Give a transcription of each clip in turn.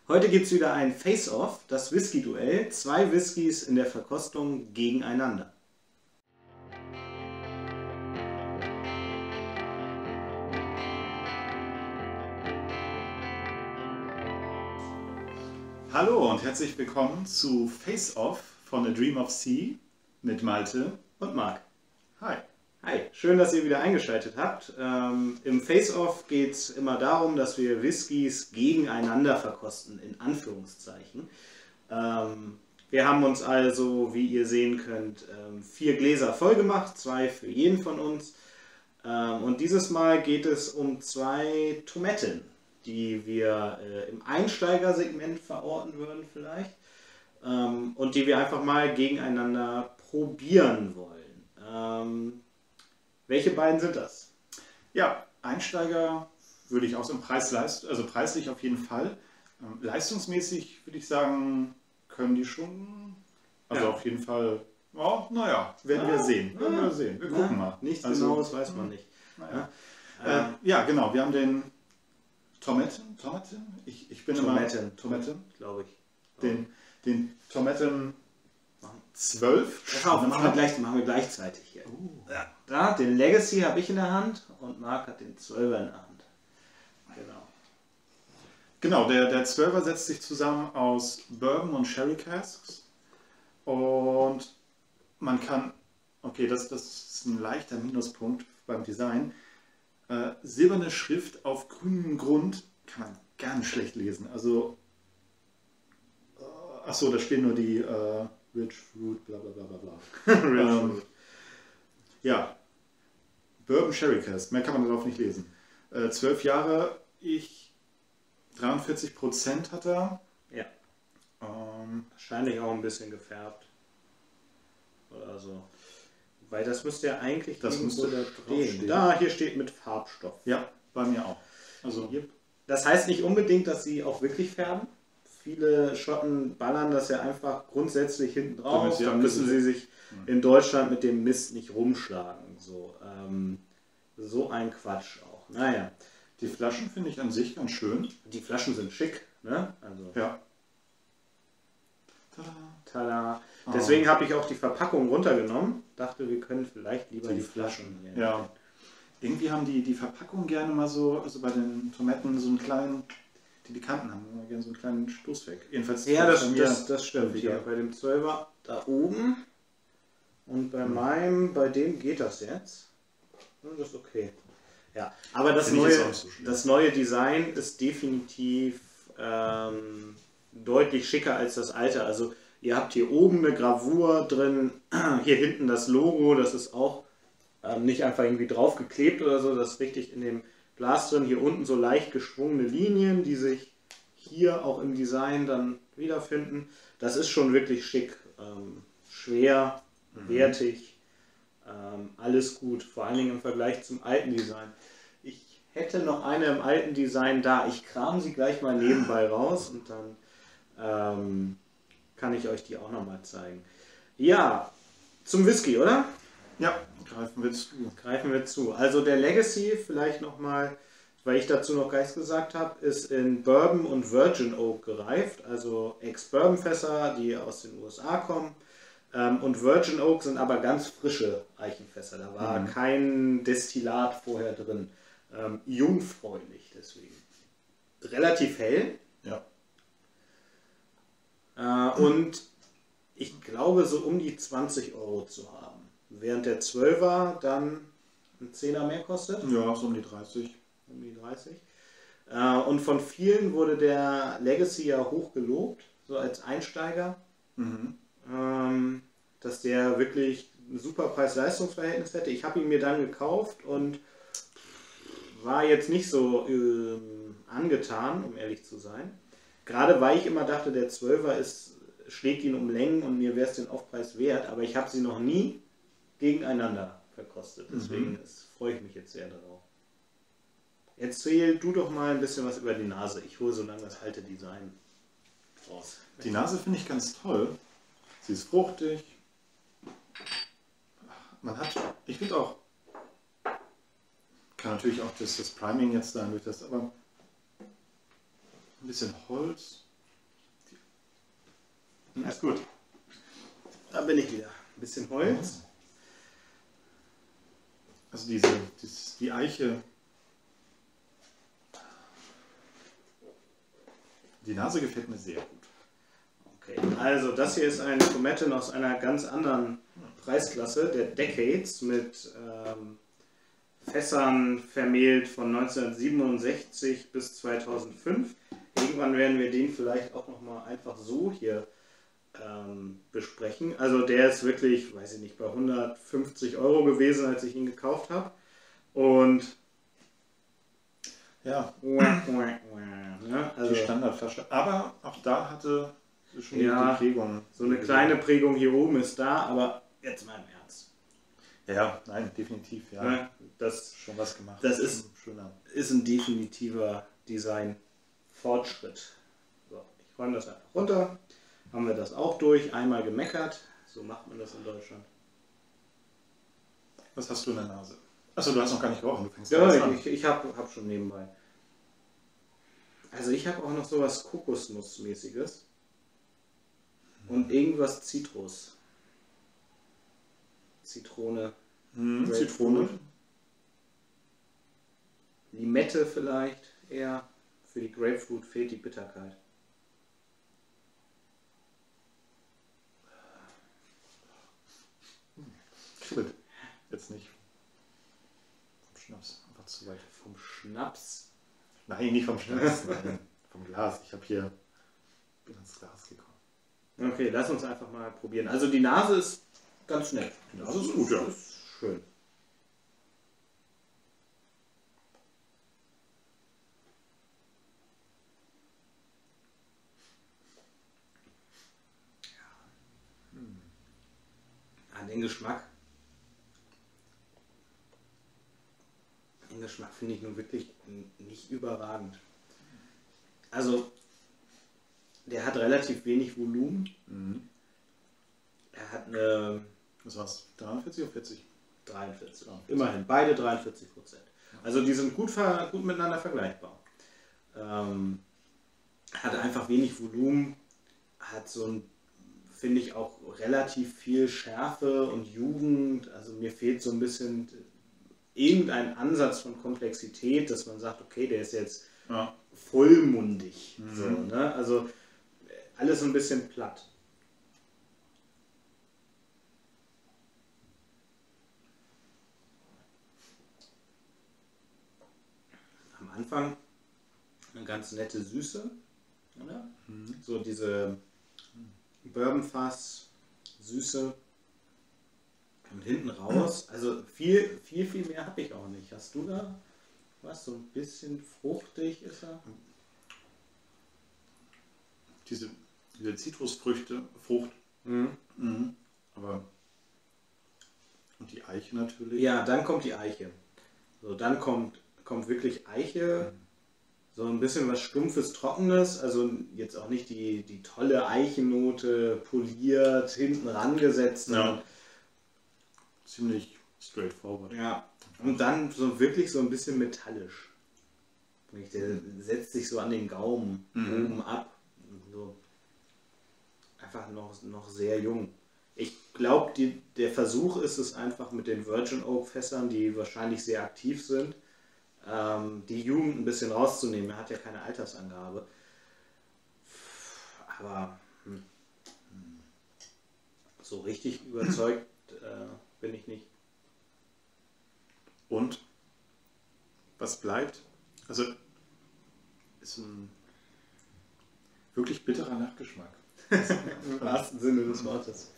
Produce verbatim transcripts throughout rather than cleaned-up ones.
Heute gibt es wieder ein Face-Off, das Whisky-Duell. Zwei Whiskys in der Verkostung gegeneinander. Hallo und herzlich willkommen zu Face-Off von A Dream of Sea mit Malte Und Marc. Hi. Hi, schön, dass ihr wieder eingeschaltet habt. Ähm, Im Face-Off geht es immer darum, dass wir Whiskys gegeneinander verkosten, in Anführungszeichen. Ähm, wir haben uns also, wie ihr sehen könnt, ähm, vier Gläser voll gemacht, zwei für jeden von uns. Ähm, und dieses Mal geht es um zwei Tomaten, die wir äh, im Einsteigersegment verorten würden vielleicht. Ähm, und die wir einfach mal gegeneinander probieren wollen. Ähm, Welche beiden sind das? Ja, Einsteiger würde ich auch so im Preis, also preislich auf jeden Fall. Ähm, leistungsmäßig würde ich sagen, können die schon, also Ja. auf jeden Fall, oh, naja, werden wir Ah, sehen. Werden ah, wir sehen. Wir na, gucken mal. Nichts Also, Genaues weiß man nicht. Naja. Ja. Äh, ja, genau, wir haben den Tomaten, Tomaten? Ich, ich bin Tomaten, immer Tomaten, glaube ich. den, den Tomaten zwölf. Pass auf, machen wir, gleich, machen wir gleichzeitig hier. Uh. Ja, da, den Legacy habe ich in der Hand und Marc hat den zwölfer in der Hand. Genau. Genau, der, der zwölfer setzt sich zusammen aus Bourbon und Sherry Casks. Und man kann, okay, das, das ist ein leichter Minuspunkt beim Design. Äh, silberne Schrift auf grünem Grund kann man ganz schlecht lesen. Also, äh, achso, da stehen nur die äh, Rich Fruit, bla bla bla bla bla. ähm, ja, Bourbon Sherry Cask, mehr kann man darauf nicht lesen. Äh, zwölf Jahre, ich dreiundvierzig Prozent hat er. Ja. Ähm, Wahrscheinlich auch ein bisschen gefärbt. Oder so. Weil das müsste ja eigentlich Das irgendwo müsste da stehen. draufstehen. Da, hier steht mit Farbstoff. ja, bei mir auch. Also, Yep. Das heißt nicht unbedingt, dass sie auch wirklich färben. Viele Schotten ballern das ja einfach grundsätzlich hinten drauf. Damit sie Dann müssen sie abgesichert- sich in Deutschland mit dem Mist nicht rumschlagen. So, ähm, so ein Quatsch auch. Naja, die Flaschen finde ich an sich ganz schön. die Flaschen sind schick. Ne? Also, Ja. Tada. tada. Oh. Deswegen habe ich auch die Verpackung runtergenommen. Dachte, wir können vielleicht lieber die, Die Flaschen Flaschen, hier. ja. Irgendwie haben die die Verpackung gerne mal so, also bei den Tomaten so einen kleinen, die die Kanten haben immer gerne so einen kleinen Stoßweg. Jedenfalls Ja, bei das, mir das, das stimmt. häufiger. Hier bei dem zwölfer da oben und bei Hm. meinem, bei dem geht das jetzt. Ja, das ist okay. Ja, aber das Finde ich jetzt neue, auch nicht so schlimm. das neue Design ist definitiv ähm, deutlich schicker als das alte. Also ihr habt hier oben eine Gravur drin, hier hinten das Logo, das ist auch ähm, nicht einfach irgendwie draufgeklebt oder so, das ist richtig in dem Glas drin. Hier unten so leicht geschwungene Linien, die sich hier auch im Design dann wiederfinden. Das ist schon wirklich schick, ähm, schwer, Mhm. wertig, ähm, alles gut, vor allen Dingen im Vergleich zum alten Design. Ich hätte noch eine im alten Design da, ich kram sie gleich mal nebenbei raus und dann ähm, kann ich euch die auch nochmal zeigen. Ja, zum Whisky, oder? Ja, greifen wir zu. Greifen wir zu. Also der Legacy, vielleicht nochmal, weil ich dazu noch gar nichts gesagt habe, ist in Bourbon und Virgin Oak gereift, also Ex-Bourbon-Fässer, die aus den U S A kommen. Ähm, und Virgin Oak sind aber ganz frische Eichenfässer, da war Mhm. kein Destillat vorher drin. Ähm, jungfräulich deswegen. Relativ hell. Ja. Äh, und ich glaube so um die zwanzig Euro zu haben. Während der zwölfer dann ein Zehner mehr kostet. Ja, so um die dreißig. Um die dreißig. Äh, und von vielen wurde der Legacy ja hoch gelobt, so als Einsteiger, Mhm. ähm, dass der wirklich ein super Preis-Leistungs-Verhältnis hätte. Ich habe ihn mir dann gekauft und war jetzt nicht so ähm, angetan, um ehrlich zu sein. Gerade weil ich immer dachte, der zwölfer ist, schlägt ihn um Längen und mir wäre es den Aufpreis wert, aber ich habe sie noch nie gegeneinander verkostet. Deswegen Mhm. ist, freue ich mich jetzt sehr darauf. Erzähl du doch mal ein bisschen was über die Nase. Ich hole so lange das alte Design raus. Die Nase finde ich ganz toll. Sie ist fruchtig. Man hat, ich finde auch, kann natürlich auch das, das Priming jetzt sein durch das, aber ein bisschen Holz, Ist gut. Da bin ich wieder. Ein bisschen Holz. Also diese, dieses, die Eiche. Die Nase gefällt mir sehr gut. Okay, also das hier ist eine Cometten aus einer ganz anderen Preisklasse, der Decades, mit ähm, Fässern vermehlt von neunzehnhundertsiebenundsechzig bis zweitausendfünf. Irgendwann werden wir den vielleicht auch nochmal einfach so hier ähm, besprechen. Also der ist wirklich, weiß ich nicht, bei hundertfünfzig Euro gewesen, als ich ihn gekauft habe. Und ja, ne? Also, die Standardflasche. Aber auch da hatte schon ja, die Prägung. So eine kleine Prägung hier oben ist da, aber jetzt mal im Ernst. Ja, nein, definitiv, ja. Ne? Das, schon was gemacht. Das ist, schöner. ist ein definitiver Design-Fortschritt. So, ich räume das einfach runter. Haben wir das auch durch, einmal gemeckert. So macht man das in Deutschland. Was hast du in der Nase? Achso, du hast noch gar nicht gerochen, du fängst Ja, an. ich, ich habe hab schon nebenbei. Also ich habe auch noch sowas Kokosnussmäßiges. Und irgendwas Zitrus. Zitrone. Hm, Zitrone. Limette vielleicht eher. Für die Grapefruit fehlt die Bitterkeit. Kribbelt. Jetzt nicht. Vom Schnaps. Einfach zu weit. Vom Schnaps? Nein, nicht vom Schnaps. Nein, vom Glas. Ich habe hier bin ins Glas gekommen. Okay, lass uns einfach mal probieren. Also die Nase ist ganz nett. Die Nase ist gut, ja. Das ist schön. Ja. Den Geschmack. Den Geschmack finde ich nun wirklich nicht überragend. Also, der hat relativ wenig Volumen. Mhm. Er hat eine... Was war's? dreiundvierzig oder vierzig? dreiundvierzig. Immerhin, beide dreiundvierzig Prozent. Also die sind gut, ver, gut miteinander vergleichbar. Ähm, hat einfach wenig Volumen, hat so ein, finde ich, auch relativ viel Schärfe und Jugend. Also mir fehlt so ein bisschen irgendein Ansatz von Komplexität, dass man sagt, okay, der ist jetzt ja. vollmundig. Mhm. So, ne? Also alles ein bisschen platt. Am Anfang eine ganz nette Süße, oder? Mhm. So diese Bourbonfass, Süße und hinten raus. Also viel, viel, viel mehr habe ich auch nicht. Hast du da was? So ein bisschen fruchtig ist er? Diese, diese Zitrusfrüchte, Frucht. Mhm. Mhm. Aber und die Eiche natürlich. Ja, dann kommt die Eiche. So, dann kommt, kommt wirklich Eiche. Mhm. So ein bisschen was Stumpfes, Trockenes, also jetzt auch nicht die, die tolle Eichennote poliert, hinten rangesetzt. Ja. Ziemlich straightforward. Ja, und dann so wirklich so ein bisschen metallisch. Der setzt sich so an den Gaumen mhm. oben ab. So. Einfach noch, noch sehr jung. Ich glaube, der Versuch ist es einfach mit den Virgin Oak Fässern, die wahrscheinlich sehr aktiv sind, die Jugend ein bisschen rauszunehmen. Er hat ja keine Altersangabe. Aber hm, so richtig überzeugt äh, bin ich nicht. Und was bleibt? Also ist ein wirklich bitterer Nachgeschmack. Im wahrsten Sinne des Wortes.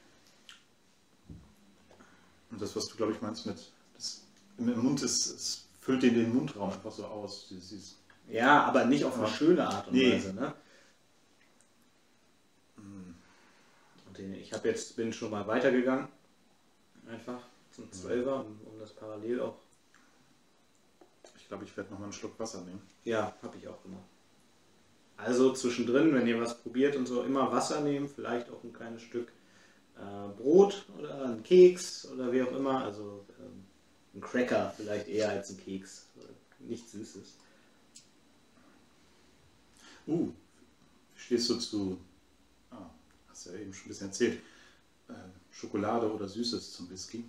Und das, was du, glaube ich, meinst mit das, im Mund ist, ist füllt den, den Mundraum einfach so aus. Dieses ja, aber nicht auf eine ja. schöne Art und nee. Weise. Ne? Und den, ich habe jetzt bin schon mal weitergegangen, einfach zum Zwölfer, um, um das parallel auch. Ich glaube, ich werde noch mal einen Schluck Wasser nehmen. Ja, habe ich auch gemacht. Also zwischendrin, wenn ihr was probiert und so, immer Wasser nehmen, vielleicht auch ein kleines Stück äh, Brot oder ein Keks oder wie auch immer. Also ähm, ein Cracker vielleicht eher als ein Keks. Nichts Süßes. Uh, wie stehst du zu... Ah, hast ja eben schon ein bisschen erzählt, äh, Schokolade oder Süßes zum Whisky.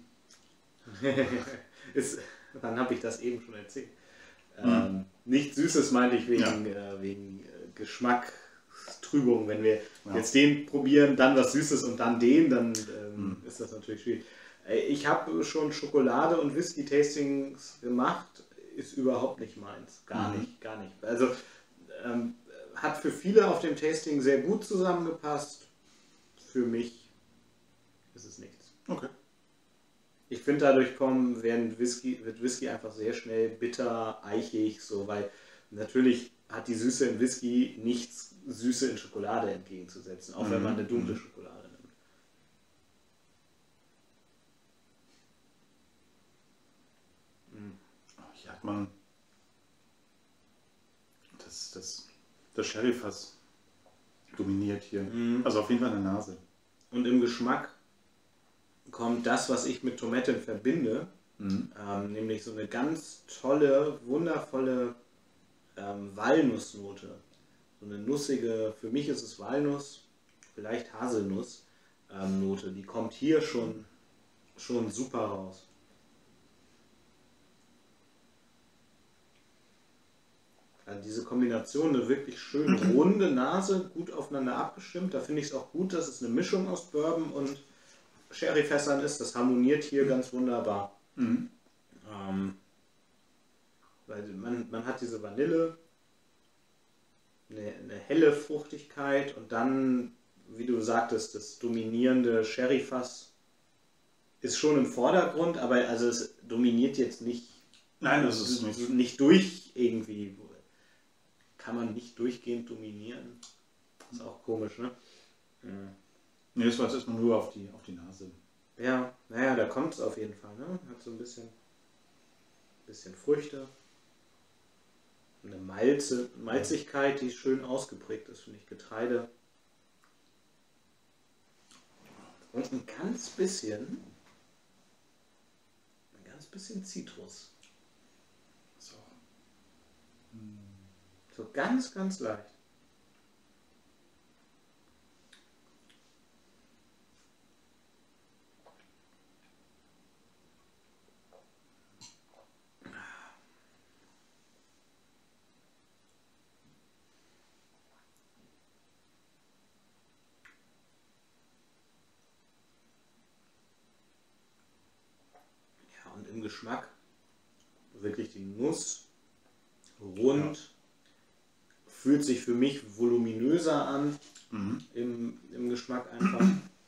Ist, wann habe ich das eben schon erzählt? Mhm. Ähm, nicht Süßes meinte ich wegen, Ja. äh, wegen äh, Geschmackstrübung. Wenn wir Ja. jetzt den probieren, dann was Süßes und dann den, dann ähm, Mhm. ist das natürlich schwierig. Äh, Ich habe schon Schokolade und Whisky-Tastings gemacht, ist überhaupt nicht meins. Gar Mhm. nicht, gar nicht. Also ähm, hat für viele auf dem Tasting sehr gut zusammengepasst. Für mich ist es nichts. Okay. Ich finde, dadurch kommen, werden Whisky, wird Whisky einfach sehr schnell bitter, eichig, so, weil natürlich hat die Süße in Whisky nichts Süße in Schokolade entgegenzusetzen, auch wenn man eine dunkle Mhm. Schokolade nimmt. Hier hat man das, das, das Sherryfass dominiert hier. Mhm. Also auf jeden Fall eine Nase. Und im Geschmack kommt das, was ich mit Tomaten verbinde, Mhm. ähm, nämlich so eine ganz tolle, wundervolle ähm, Walnussnote. So eine nussige, für mich ist es Walnuss, vielleicht Haselnuss ähm, Note. Die kommt hier schon, schon super raus. Also diese Kombination, eine wirklich schön runde Nase, gut aufeinander abgestimmt. Da finde ich es auch gut, dass es eine Mischung aus Bourbon und Sherryfässern ist. Das harmoniert hier ganz wunderbar. Mhm. Ähm, weil man, man hat diese Vanille, eine, eine helle Fruchtigkeit und dann, wie du sagtest, das dominierende Sherryfass ist schon im Vordergrund, aber also es dominiert jetzt nicht, Nein, das ist nicht. nicht durch irgendwie. Kann man nicht durchgehend dominieren. Ist auch komisch, ne? Ja. Nee, das war jetzt erstmal nur auf die, auf die Nase. Ja, naja, da kommt es auf jeden Fall. Ne? Hat so ein bisschen, bisschen Früchte. Eine Malze, Malzigkeit, die schön ausgeprägt ist, finde ich. Getreide. Und ein ganz bisschen, ein ganz bisschen Zitrus. So. So ganz, ganz leicht. Ja, und im Geschmack wirklich die Nuss, rund, ja. Fühlt sich für mich voluminöser an, Mhm. im, im Geschmack einfach.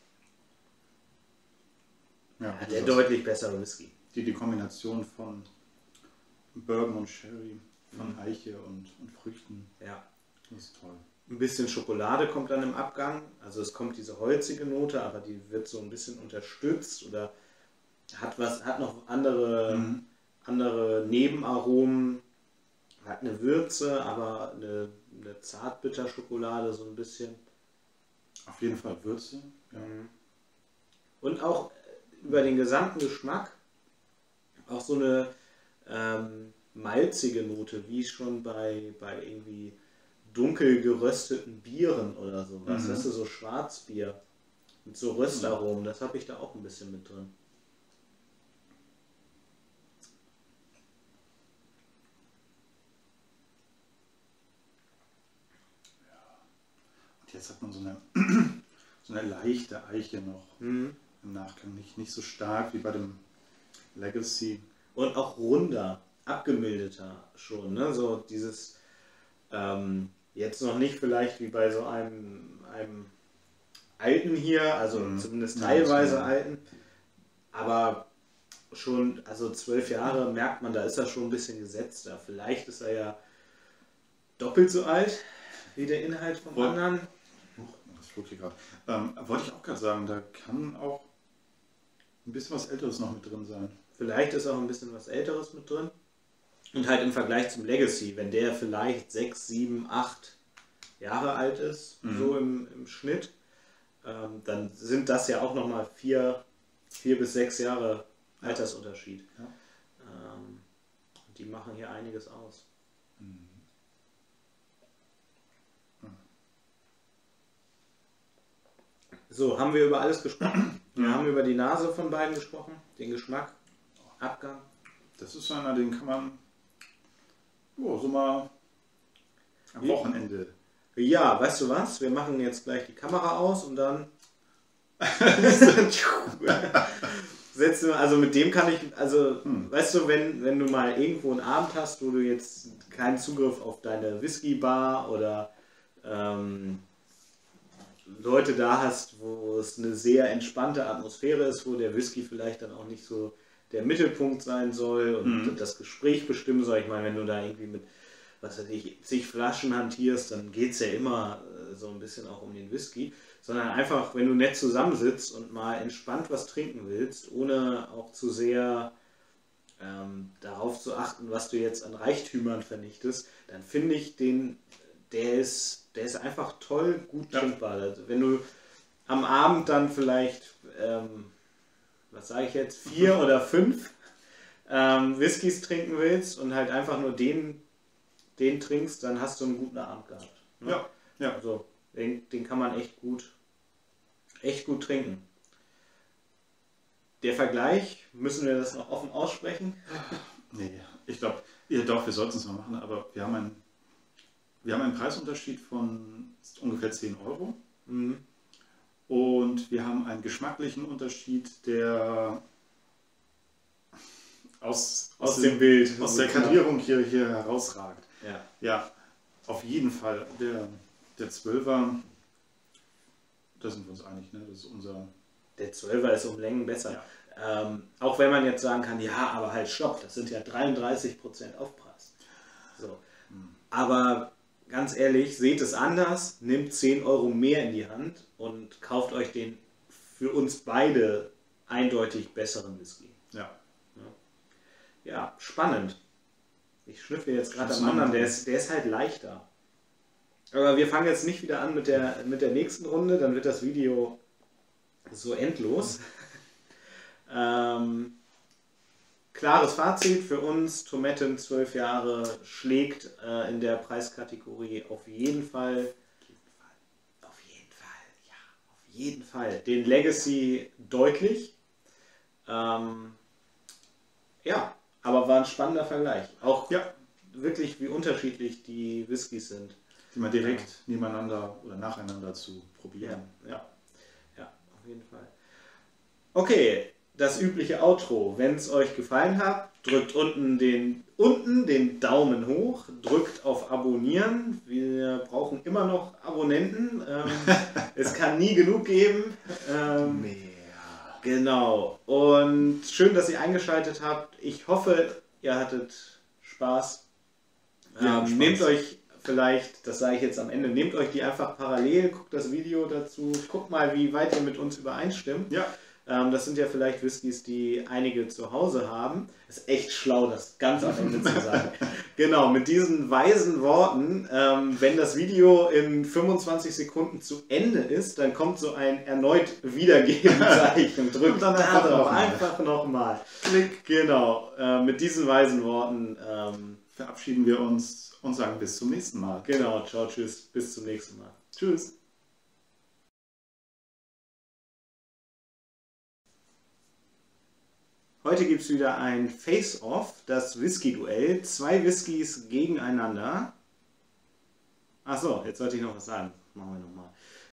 Ja, Ja, der deutlich bessere Whisky. Die, die Kombination von Bourbon und Sherry, von Mhm. Eiche und, und Früchten. Ja. Das ist toll. Ein bisschen Schokolade kommt dann im Abgang. Also es kommt diese holzige Note, aber die wird so ein bisschen unterstützt oder hat was, hat noch andere, Mhm. andere Nebenaromen, hat eine Würze, aber eine, eine Zartbitterschokolade so ein bisschen. Auf jeden Fall Würze. Ja. Und auch über den gesamten Geschmack auch so eine ähm, malzige Note, wie schon bei, bei irgendwie dunkel gerösteten Bieren oder sowas. Mhm. Das ist so Schwarzbier mit so Röstaromen, das habe ich da auch ein bisschen mit drin. Und jetzt hat man so eine, so eine leichte Eiche noch Mhm. im Nachgang. Nicht, nicht so stark wie bei dem Legacy. Und auch runder, abgemildeter schon, ne? So dieses, ähm, jetzt noch nicht vielleicht wie bei so einem, einem alten hier, also Mhm. zumindest Ja, teilweise das- alten, aber schon, also zwölf Jahre merkt man, da ist er schon ein bisschen gesetzter. Vielleicht ist er ja doppelt so alt wie der Inhalt vom Woll- anderen. Huch, das flog hier gerade. Ähm, wollte ich auch gerade sagen, da kann auch ein bisschen was Älteres noch mit drin sein. Vielleicht ist auch ein bisschen was Älteres mit drin. Und halt im Vergleich zum Legacy, wenn der vielleicht sechs, sieben, acht Jahre alt ist, Mhm. so im, im Schnitt, ähm, dann sind das ja auch nochmal vier, vier bis sechs Jahre Altersunterschied. Ja. Ähm, und die machen hier einiges aus. Mhm. So, haben wir über alles gesprochen? Wir haben über die Nase von beiden gesprochen, den Geschmack, Abgang. Das ist einer, den kann man oh, so mal am Wochenende. Ja, weißt du was? Wir machen jetzt gleich die Kamera aus und dann setzen wir, also mit dem kann ich, also hm. weißt du, wenn, wenn du mal irgendwo einen Abend hast, wo du jetzt keinen Zugriff auf deine Whisky-Bar oder ähm, Leute da hast, wo es eine sehr entspannte Atmosphäre ist, wo der Whisky vielleicht dann auch nicht so der Mittelpunkt sein soll und mhm. das Gespräch bestimmen soll. Ich meine, wenn du da irgendwie mit, was weiß ich, zig Flaschen hantierst, dann geht es ja immer äh, so ein bisschen auch um den Whisky, sondern einfach, wenn du nett zusammensitzt und mal entspannt was trinken willst, ohne auch zu sehr ähm, darauf zu achten, was du jetzt an Reichtümern vernichtest, dann finde ich den, der ist, der ist einfach toll, gut trinkbar. Ja. Also wenn du am Abend dann vielleicht ähm, was sage ich jetzt, vier oder fünf ähm, Whiskys trinken willst und halt einfach nur den, den trinkst, dann hast du einen guten Abend gehabt. Ne? Ja, ja. Also den, den kann man echt gut, echt gut trinken. Der Vergleich, müssen wir das noch offen aussprechen? Nee, ich glaube, ja, doch, wir sollten es mal machen, aber wir haben einen, wir haben einen Preisunterschied von ungefähr zehn Euro. Mhm. Und wir haben einen geschmacklichen Unterschied, der aus, aus, aus dem Bild, aus der Kadrierung hier, hier herausragt. Ja. Ja, auf jeden Fall. Der, der Zwölfer, da sind wir uns einig, ne? Das ist unser... Der Zwölfer ist um Längen besser. Ja. Ähm, auch wenn man jetzt sagen kann, ja, aber halt stopp, das sind ja dreiunddreißig Prozent Aufpreis. So. Hm. Aber... Ganz ehrlich, seht es anders, nehmt zehn Euro mehr in die Hand und kauft euch den für uns beide eindeutig besseren Whisky. Ja. Ja, ja, spannend. Ich schnüffle jetzt gerade am anderen, der ist, der ist halt leichter. Aber wir fangen jetzt nicht wieder an mit der, mit der nächsten Runde, dann wird das Video so endlos. ähm, Klares Fazit für uns, Tometten zwölf Jahre schlägt äh, in der Preiskategorie auf jeden Fall, auf jeden Fall, ja, auf jeden Fall den Legacy deutlich. Ähm, ja, aber war ein spannender Vergleich. Auch ja. wirklich, wie unterschiedlich die Whiskys sind. Die mal direkt ja. nebeneinander oder nacheinander zu probieren. Ja, ja, ja, auf jeden Fall. Okay. Das übliche Outro. Wenn es euch gefallen hat, drückt unten den, unten den Daumen hoch, drückt auf Abonnieren. Wir brauchen immer noch Abonnenten. Ähm, es kann nie genug geben. Ähm, Mehr. Genau. Und schön, dass ihr eingeschaltet habt. Ich hoffe, ihr hattet Spaß. Ähm, ja, Spaß. Nehmt euch vielleicht, das sage ich jetzt am Ende, nehmt euch die einfach parallel, guckt das Video dazu, guckt mal, wie weit ihr mit uns übereinstimmt. Ja. Das sind ja vielleicht Whiskys, die einige zu Hause haben. Das ist echt schlau, das ganz am Ende zu sagen. Genau, mit diesen weisen Worten, ähm, wenn das Video in fünfundzwanzig Sekunden zu Ende ist, dann kommt so ein erneut Wiedergeben-Zeichen. Drückt dann einfach, drauf, einfach nochmal. Klick. Genau, äh, mit diesen weisen Worten ähm, verabschieden wir uns und sagen bis zum nächsten Mal. Genau, ciao, tschüss, bis zum nächsten Mal. Tschüss. Heute gibt es wieder ein Face-Off, das Whisky-Duell. Zwei Whiskys gegeneinander. Achso, jetzt sollte ich noch was sagen. Machen wir nochmal.